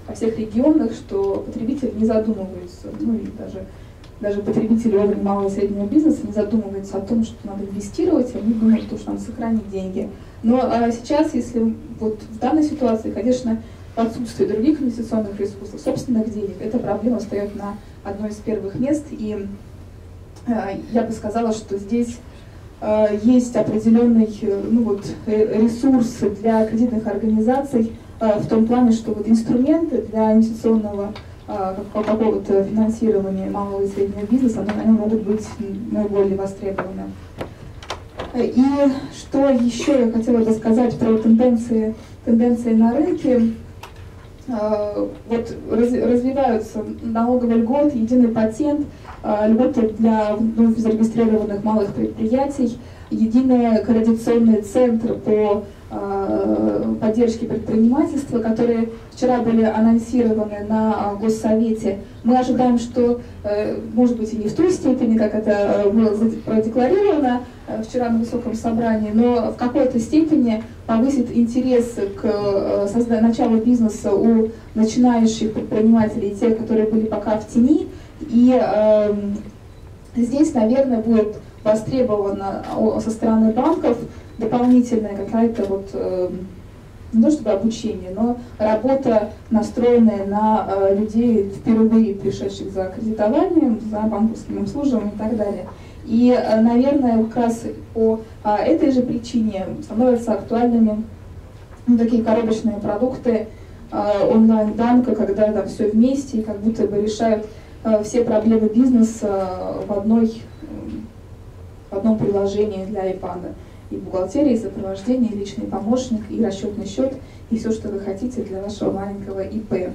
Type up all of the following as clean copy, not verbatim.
во всех регионах, что потребитель не задумывается, ну и даже потребители уровня малого и среднего бизнеса не задумываются о том, что надо инвестировать, они думают, что надо сохранить деньги. Но сейчас, если вот в данной ситуации, конечно, в отсутствии других инвестиционных ресурсов, собственных денег, эта проблема встает на одно из первых мест. И я бы сказала, что здесь есть определенный ресурс для кредитных организаций в том плане, что вот инструменты для инвестиционного какого-то финансирования малого и среднего бизнеса, они могут быть наиболее востребованы. И что еще я хотела бы сказать про тенденции на рынке. Вот развиваются налоговые льготы, единый патент, льготы для зарегистрированных малых предприятий, единый координационный центр по поддержке предпринимательства, которые вчера были анонсированы на Госсовете. Мы ожидаем, что, может быть, и не в той степени, как это было продекларировано вчера на высоком собрании, но в какой-то степени повысит интерес к началу бизнеса у начинающих предпринимателей, тех, которые были пока в тени. И здесь, наверное, будет востребовано со стороны банков дополнительная какая-то вот, не то чтобы обучение, но работа, настроенная на людей, впервые пришедших за кредитованием, за банковским обслуживанием и так далее. И, наверное, как раз по этой же причине становятся актуальными такие коробочные продукты онлайн-банка, когда там все вместе и как будто бы решают все проблемы бизнеса в одном приложении для iPad. И бухгалтерия, и сопровождение, и личный помощник, и расчетный счет, и все, что вы хотите для вашего маленького ИП.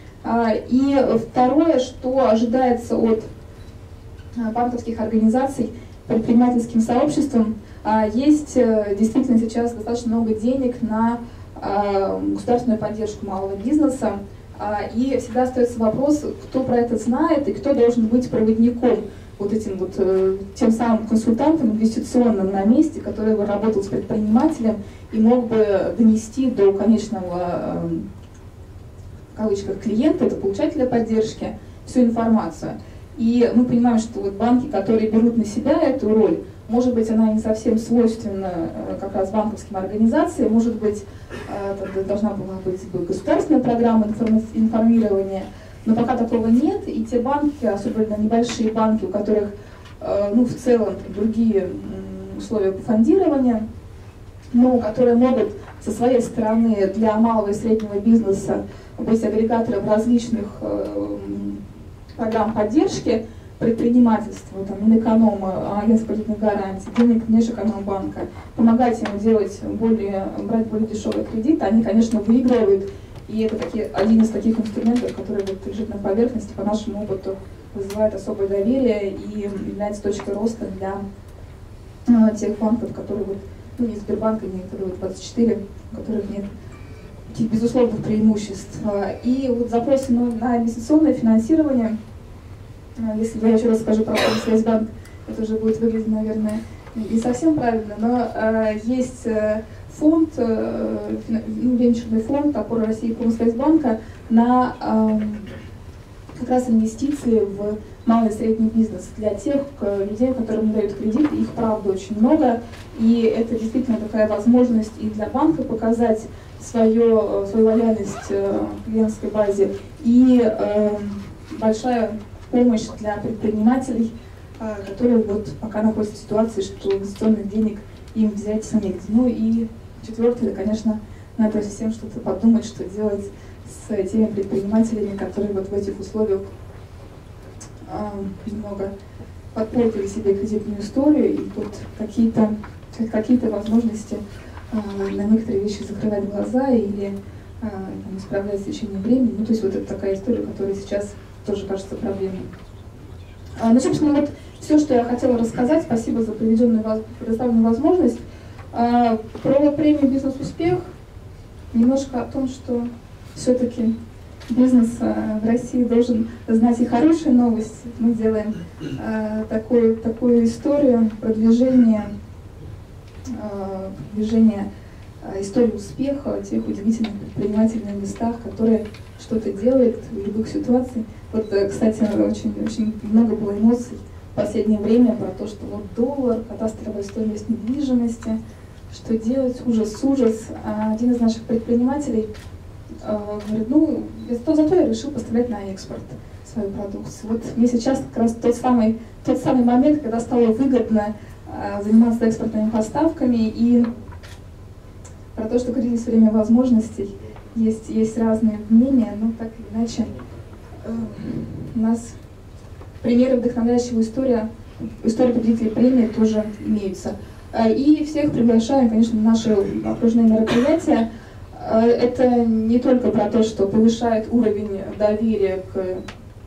И второе, что ожидается от банковских организаций, предпринимательским сообществом, есть действительно сейчас достаточно много денег на государственную поддержку малого бизнеса. И всегда остается вопрос, кто про это знает и кто должен быть проводником, вот этим вот тем самым консультантом инвестиционным на месте, который бы работал с предпринимателем и мог бы донести до конечного, в кавычках, клиента, это получателя поддержки, всю информацию. И мы понимаем, что вот банки, которые берут на себя эту роль, может быть, она не совсем свойственна как раз банковским организациям, может быть, должна была быть государственная программа информирования, но пока такого нет, и те банки, особенно небольшие банки, у которых в целом другие условия фондирования, но которые могут со своей стороны для малого и среднего бизнеса быть агрегатором различных программ поддержки предпринимательства, Минэконома, агентство кредитных гарантий, Внешэкономбанка, помогать ему брать более дешевые кредиты, они, конечно, выигрывают. И это один из таких инструментов, который вот лежит на поверхности, по нашему опыту вызывает особое доверие и является точкой роста для тех банков, которые не Сбербанка, не ТВ-24, у которых нет таких безусловных преимуществ. И вот запросы на инвестиционное финансирование, если я еще раз скажу про Промсвязьбанк, это уже будет выглядеть, наверное, не совсем правильно, но есть фонд, венчурный фонд опоры России Промсвязьбанка на как раз инвестиции в малый и средний бизнес для тех людей, которым дают кредит, их правда очень много, и это действительно такая возможность и для банка показать свою лояльность клиентской базе, и большая помощь для предпринимателей, которые вот пока находятся в ситуации, что инвестиционных денег им взять негде. Ну и четвертое, конечно, надо всем что-то подумать, что делать с теми предпринимателями, которые вот в этих условиях немного подпортили себе кредитную историю, и тут какие-то возможности на некоторые вещи закрывать глаза или исправлять в течение времени. Ну, то есть вот это такая история, которая сейчас тоже кажется проблемой. Ну, собственно, вот все, что я хотела рассказать. Спасибо за предоставленную возможность. Про премию «Бизнес-успех» немножко о том, что все-таки бизнес в России должен знать и хорошие новости. Мы делаем такую историю продвижения истории успеха тех удивительных предпринимателей на местах, которые что-то делают в любых ситуациях. Вот, кстати, очень много было эмоций в последнее время про то, что вот доллар, кадастровая стоимость недвижимости, что делать, ужас. А один из наших предпринимателей говорит, ну, зато я решил поставлять на экспорт свою продукцию. Вот мне сейчас как раз тот самый момент, когда стало выгодно заниматься экспортными поставками, и про то, что кризис время возможностей, есть разные мнения, но так или иначе у нас примеры вдохновляющего истории победителей премии тоже имеются. И всех приглашаем, конечно, на наши окружные мероприятия. Это не только про то, что повышает уровень доверия к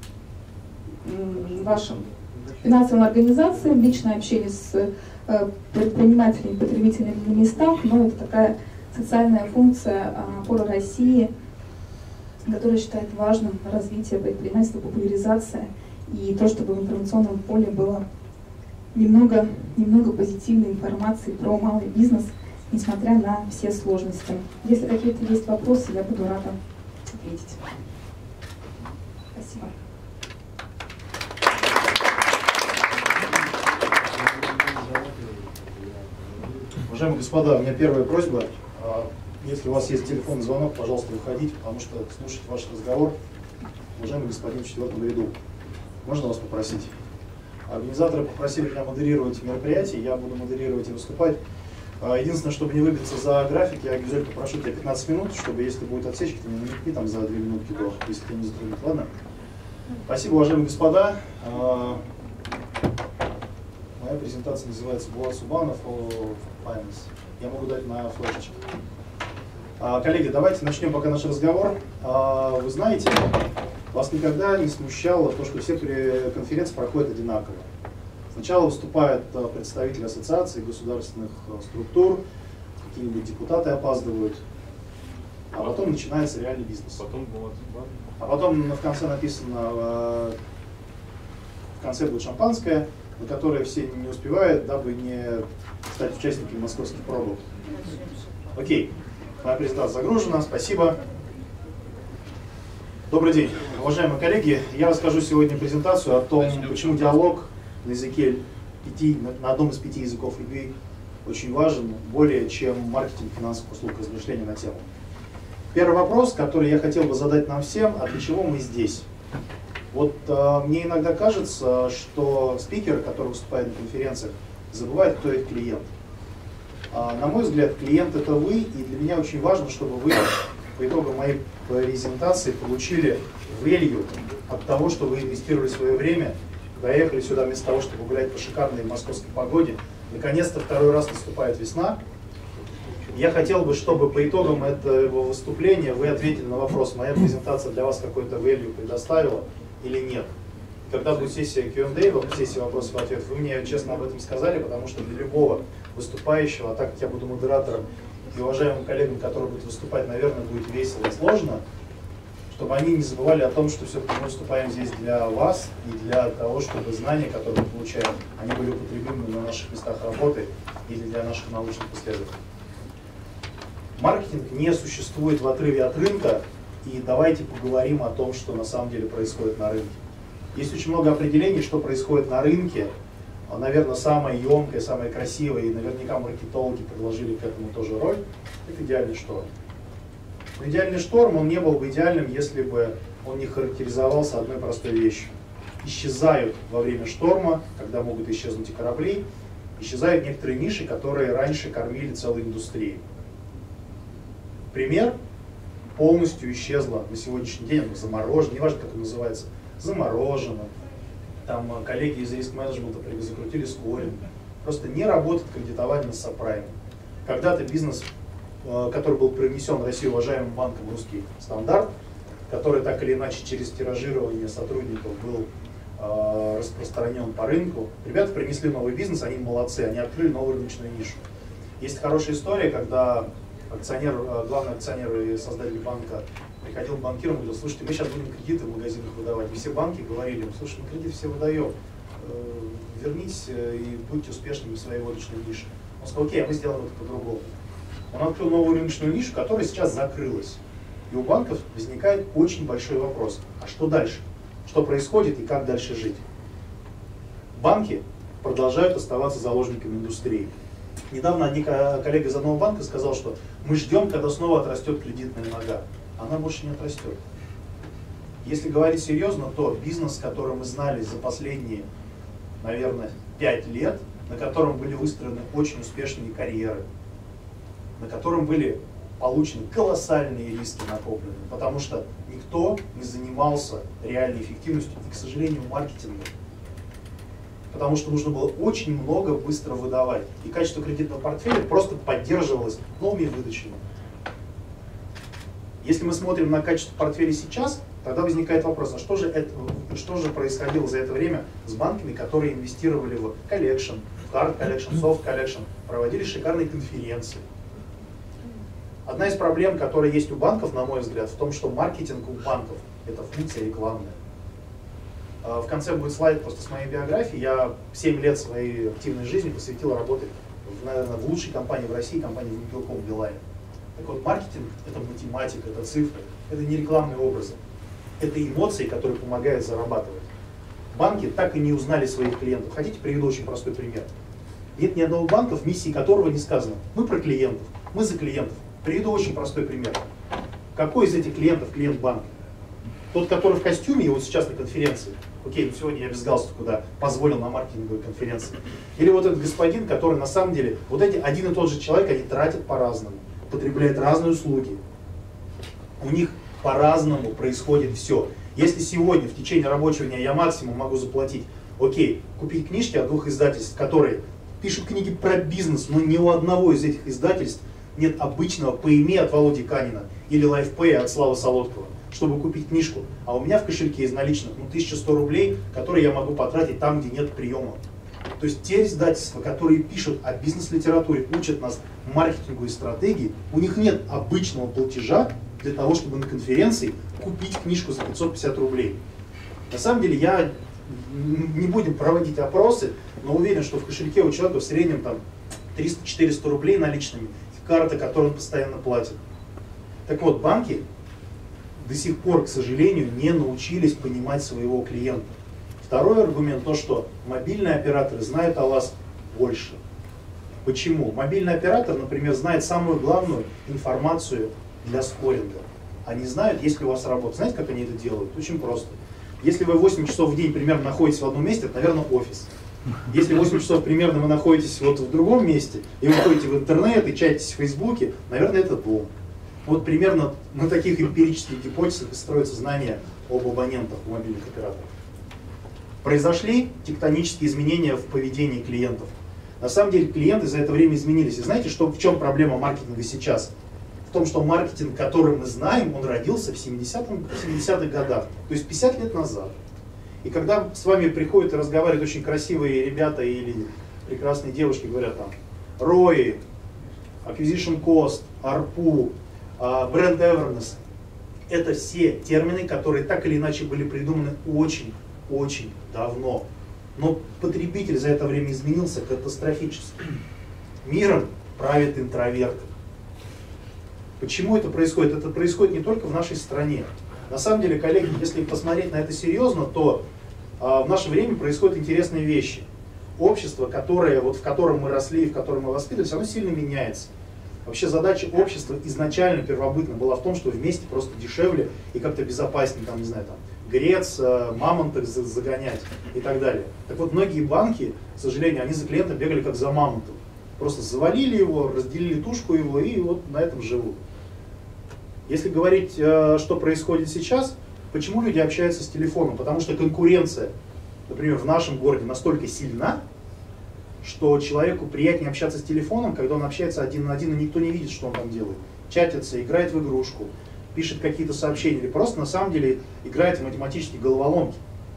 вашим финансовым организациям, личное общение с предпринимателями, потребителями на местах, но это такая социальная функция опоры России, которая считает важным развитие предпринимательства, популяризация и то, чтобы в информационном поле было немного позитивной информации про малый бизнес, несмотря на все сложности. Если какие-то есть вопросы, я буду рада ответить. Спасибо. Уважаемые господа, у меня первая просьба. Если у вас есть телефонный звонок, пожалуйста, выходите, потому что слушать ваш разговор, уважаемый господин в четвертом ряду. Можно вас попросить? Организаторы попросили меня модерировать мероприятие, я буду модерировать и выступать. Единственное, чтобы не выбиться за график, я, Гюзель, попрошу тебя 15 минут, чтобы, если будет отсечка, ты не намекни там за 2 минутки до, если тебя не затруднит. Ладно? Спасибо, уважаемые господа. Моя презентация называется «Булат Субанов о Finance». Я могу дать на флешечке. Коллеги, давайте начнем пока наш разговор. Вы знаете, вас никогда не смущало то, что все конференции проходят одинаково. Сначала выступают представители ассоциаций, государственных структур, какие-нибудь депутаты опаздывают, а потом начинается реальный бизнес. А потом в конце написано, в конце будет шампанское, на которое все не успевают, дабы не стать участниками московских пробок. Окей, моя презентация загружена, спасибо. Добрый день, уважаемые коллеги. Я расскажу сегодня презентацию о том, почему диалог на языке на одном из 5 языков любви очень важен, более чем маркетинг финансовых услуг, размышления на тему. Первый вопрос, который я хотел бы задать нам всем, а для чего мы здесь? Вот мне иногда кажется, что спикеры, которые выступают на конференциях, забывают, кто их клиент. На мой взгляд, клиент это вы, и для меня очень важно, чтобы вы по итогам моей презентации получили value от того, что вы инвестировали свое время, доехали сюда вместо того, чтобы гулять по шикарной московской погоде. Наконец-то второй раз наступает весна. Я хотел бы, чтобы по итогам этого выступления вы ответили на вопрос, моя презентация для вас какой-то value предоставила или нет. Когда будет сессия Q&A, сессия вопросов и ответов, вы мне честно об этом сказали, потому что для любого выступающего, а так как я буду модератором и уважаемым коллегам, которые будут выступать, наверное, будет весело и сложно, чтобы они не забывали о том, что все-таки мы выступаем здесь для вас и для того, чтобы знания, которые мы получаем, они были употребимы на наших местах работы или для наших научных исследований. Маркетинг не существует в отрыве от рынка, и давайте поговорим о том, что на самом деле происходит на рынке. Есть очень много определений, что происходит на рынке. Наверное, самое емкое, самое красивое, и наверняка маркетологи предложили к этому тоже роль, это идеальный шторм. Но идеальный шторм, он не был бы идеальным, если бы он не характеризовался одной простой вещью. Исчезают во время шторма, когда могут исчезнуть и корабли, исчезают некоторые ниши, которые раньше кормили целой индустрией. Пример: полностью исчезла на сегодняшний день, она заморожена, неважно, как это называется, заморожена. Там коллеги из риск-менеджмента закрутили скоринг. Просто не работает кредитование на сабпрайме. Когда-то бизнес, который был привнесен в Россию уважаемым банком «Русский стандарт», который так или иначе через тиражирование сотрудников был распространен по рынку. Ребята принесли новый бизнес, они молодцы, они открыли новую рыночную нишу. Есть хорошая история, когда главный акционер и создатель банка приходил к банкирам и говорил: слушайте, мы сейчас будем кредиты в магазинах выдавать. И все банки говорили: слушай, мы кредит все выдаем, вернитесь и будьте успешными в своей водочной нише. Он сказал: окей, а мы сделаем это по-другому. Он открыл новую рыночную нишу, которая сейчас закрылась. И у банков возникает очень большой вопрос. А что дальше? Что происходит и как дальше жить? Банки продолжают оставаться заложниками индустрии. Недавно один коллега из одного банка сказал, что мы ждем, когда снова отрастет кредитная нога. Она больше не отрастет. Если говорить серьезно, то бизнес, который мы знали за последние, наверное, 5 лет, на котором были выстроены очень успешные карьеры, на котором были получены колоссальные риски накопленные, потому что никто не занимался реальной эффективностью и, к сожалению, маркетингом. Потому что нужно было очень много быстро выдавать. И качество кредитного портфеля просто поддерживалось новыми выдачами. Если мы смотрим на качество портфеля сейчас, тогда возникает вопрос, а что же происходило за это время с банками, которые инвестировали в коллекшн, в hard collection, soft collection, проводили шикарные конференции. Одна из проблем, которая есть у банков, на мой взгляд, в том, что маркетинг у банков – это функция рекламная. В конце будет слайд просто с моей биографией. Я 7 лет своей активной жизни посвятил работе, наверное, в лучшей компании в России, компании Вимпелком Билайн. Так вот, маркетинг – это математика, это цифры, это не рекламные образы. Это эмоции, которые помогают зарабатывать. Банки так и не узнали своих клиентов. Хотите, приведу очень простой пример. Нет ни одного банка, в миссии которого не сказано: мы про клиентов, мы за клиентов. Приведу очень простой пример. Какой из этих клиентов клиент банка? Тот, который в костюме, и вот сейчас на конференции. Окей, ну сегодня я без галстука, да, позволил на маркетинговой конференции. Или вот этот господин, который на самом деле, вот эти один и тот же человек, они тратят по-разному, потребляют разные услуги. У них по-разному происходит все. Если сегодня в течение рабочего дня я максимум могу заплатить, окей, купить книжки от 2 издательств, которые пишут книги про бизнес, но ни у одного из этих издательств нет обычного PME от Володи Канина или LifePay от Славы Солодкова, чтобы купить книжку. А у меня в кошельке из наличных 1100 рублей, которые я могу потратить там, где нет приема. То есть те издательства, которые пишут о бизнес-литературе, учат нас маркетингу и стратегии, у них нет обычного платежа для того, чтобы на конференции купить книжку за 550 рублей. На самом деле я не будем проводить опросы, но уверен, что в кошельке у человека в среднем там 300-400 рублей наличными, карта, которую он постоянно платит. Так вот, банки до сих пор, к сожалению, не научились понимать своего клиента. Второй аргумент то, что мобильные операторы знают о вас больше. Почему? Мобильный оператор, например, знает самую главную информацию для скоринга. Они знают, есть ли у вас работа. Знаете, как они это делают? Очень просто. Если вы 8 часов в день примерно находитесь в одном месте, это, наверное, офис. Если 8 часов примерно вы находитесь вот в другом месте, и вы ходите в интернет и чатитесь в Фейсбуке, наверное, это дом. Вот примерно на таких эмпирических гипотезах строятся знания об абонентах у мобильных операторов. Произошли тектонические изменения в поведении клиентов. На самом деле клиенты за это время изменились. И знаете, в чем проблема маркетинга сейчас? В том, что маркетинг, который мы знаем, он родился в 70-х годах, то есть 50 лет назад. И когда с вами приходят и разговаривают очень красивые ребята или прекрасные девушки, говорят там ROI, Acquisition Cost, ARPU, Brand Awareness, это все термины, которые так или иначе были придуманы очень давно. Но потребитель за это время изменился катастрофически. Миром правят интроверты. Почему это происходит? Это происходит не только в нашей стране. На самом деле, коллеги, если посмотреть на это серьезно, то в наше время происходят интересные вещи. Общество, в котором мы росли и в котором мы воспитывались, оно сильно меняется. Вообще задача общества изначально первобытно была в том, что вместе просто дешевле и как-то безопаснее, там, не знаю, там, грец, мамонтов загонять и так далее. Так вот, многие банки, к сожалению, они за клиентом бегали как за мамонтом. Просто завалили его, разделили тушку его и вот на этом живут. Если говорить, что происходит сейчас, почему люди общаются с телефоном? Потому что конкуренция, например, в нашем городе настолько сильна, что человеку приятнее общаться с телефоном, когда он общается один на один, и никто не видит, что он там делает. Чатится, играет в игрушку, пишет какие-то сообщения, или просто на самом деле играет в математические головоломки.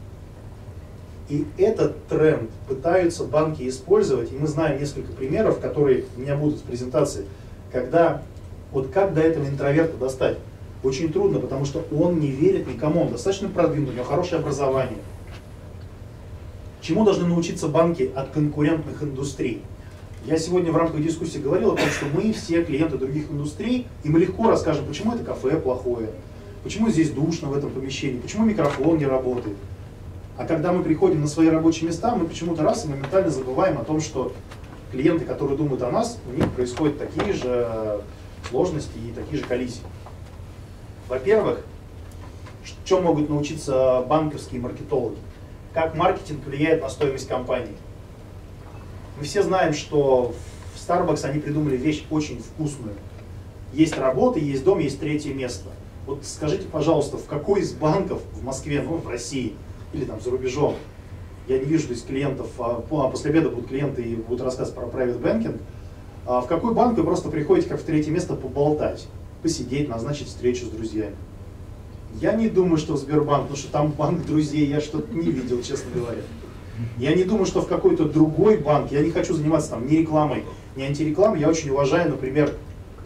И этот тренд пытаются банки использовать, и мы знаем несколько примеров, которые у меня будут в презентации, когда вот как до этого интроверта достать? Очень трудно, потому что он не верит никому, он достаточно продвинут, у него хорошее образование. Чему должны научиться банки от конкурентных индустрий? Я сегодня в рамках дискуссии говорил о том, что мы все клиенты других индустрий, и мы легко расскажем, почему это кафе плохое, почему здесь душно в этом помещении, почему микрофон не работает. А когда мы приходим на свои рабочие места, мы почему-то раз и моментально забываем о том, что клиенты, которые думают о нас, у них происходят такие же сложности и такие же коллизии. Во-первых, что могут научиться банковские маркетологи? Как маркетинг влияет на стоимость компании? Мы все знаем, что в Starbucks они придумали вещь очень вкусную. Есть работа, есть дом, есть третье место. Вот скажите, пожалуйста, в какой из банков в Москве, ну, в России или там за рубежом, я не вижу здесь клиентов, после обеда будут клиенты и будут рассказывать про private banking, в какой банк вы просто приходите как в третье место поболтать, посидеть, назначить встречу с друзьями? Я не думаю, что в Сбербанк, потому что там банк друзей, я что-то не видел, честно говоря. Я не думаю, что в какой-то другой банк, я не хочу заниматься там ни рекламой, ни антирекламой, я очень уважаю, например,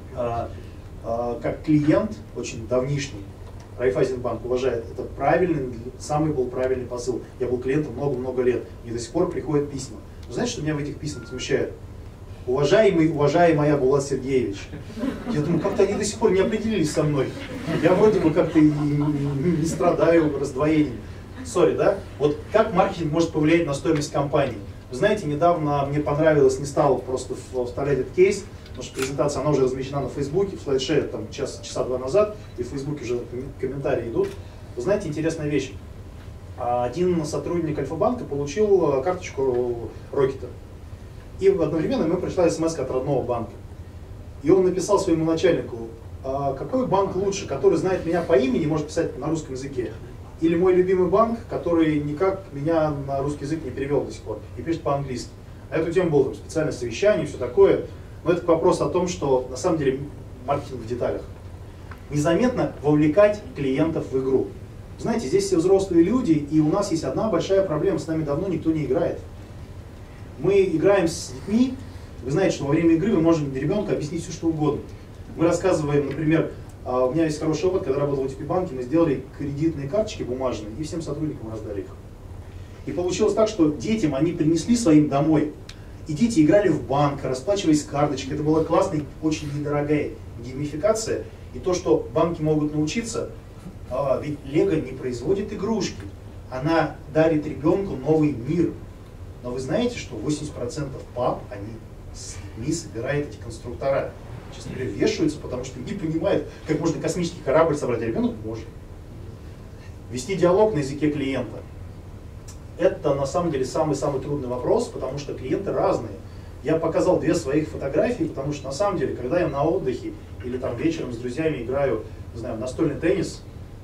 как клиент, очень давнишний, Райффайзенбанк уважает, это правильный, самый был правильный посыл. Я был клиентом много-много лет, и до сих пор приходят письма. Но знаете, что меня в этих письмах смущает? Уважаемая Булат Сергеевич. Я думаю, как-то они до сих пор не определились со мной. Я вроде бы как-то и не страдаю раздвоением. Сори, да? Вот как маркетинг может повлиять на стоимость компании? Вы знаете, недавно мне понравилось, не стал просто вставлять этот кейс, потому что презентация, она уже размещена на Фейсбуке, в слайд-шере там часа два назад, и в Фейсбуке уже комментарии идут. Вы знаете, интересная вещь. Один сотрудник Альфа-банка получил карточку Рокета. И одновременно ему пришла смс от родного банка. И он написал своему начальнику, какой банк лучше, который знает меня по имени, может писать на русском языке, или мой любимый банк, который никак меня на русский язык не перевел до сих пор, и пишет по-английски. А эту тему было там специальное совещание и все такое. Но это вопрос о том, что на самом деле маркетинг в деталях. Незаметно вовлекать клиентов в игру. Знаете, здесь все взрослые люди, и у нас есть одна большая проблема, с нами давно никто не играет. Мы играем с детьми, вы знаете, что во время игры вы можете ребенку объяснить все, что угодно. Мы рассказываем, например, у меня есть хороший опыт, когда работал в ОТП-банке, мы сделали кредитные карточки бумажные и всем сотрудникам раздали их. И получилось так, что детям они принесли своим домой, и дети играли в банк, расплачиваясь карточкой. Это была классная, очень недорогая геймификация. И то, что банки могут научиться, ведь Лего не производит игрушки, она дарит ребенку новый мир. Но вы знаете, что 80% пап, они с детьми собирают эти конструктора. Честно говоря, вешаются, потому что не понимают, как можно космический корабль собрать, а ребенок может. Вести диалог на языке клиента. Это на самом деле самый-самый трудный вопрос, потому что клиенты разные. Я показал две своих фотографии, потому что на самом деле, когда я на отдыхе или там вечером с друзьями играю, не знаю, в настольный теннис,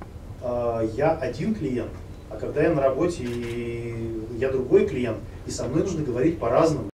я один клиент, а когда я на работе, я другой клиент, и со мной нужно говорить по-разному.